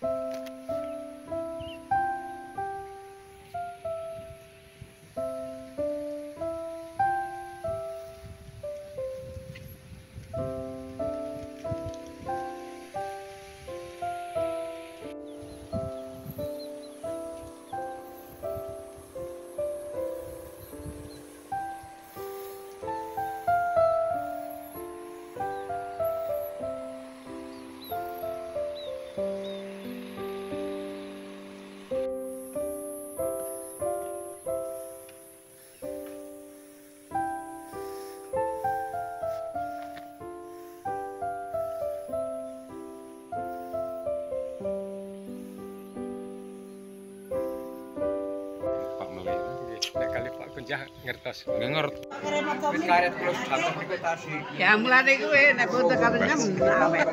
Kunjah ngertos. Nggak ngerti. Wis karet plus jatuh niku tasi. Ya mulane kuwi nek foto katanya awet.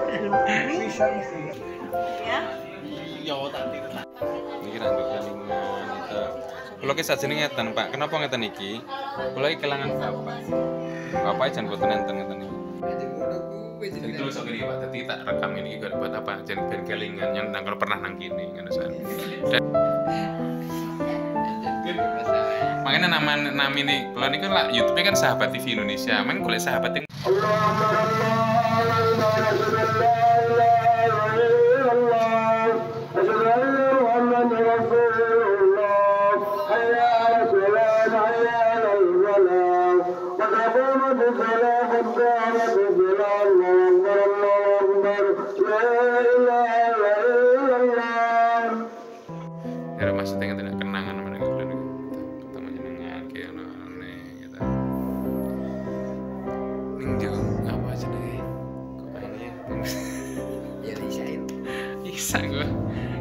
Ya. Ya tadi. Niki ra nduk kelingan itu. Kula ki sajene ngeten, Pak. Kenapa ngeten iki? Kula iki kelangan bapak. Bapak jan boten enten ngeten iki. Jadi terus sok iki Pak, dadi tak rekam ini iki buat apa? Jan ben kelingan yang nang pernah nang kene ngono san. Makanya nama ini, kalau ini kan lah YouTube-nya kan Sahabat TV Indonesia. Emang kulit sahabat yang ya maksudnya kan tidak kenangan sama dengan kalian ketemu jenengan kayak aneh gitu. Ninjau apa aja nih? Kok ini ya? Ya disain. Bisa gue.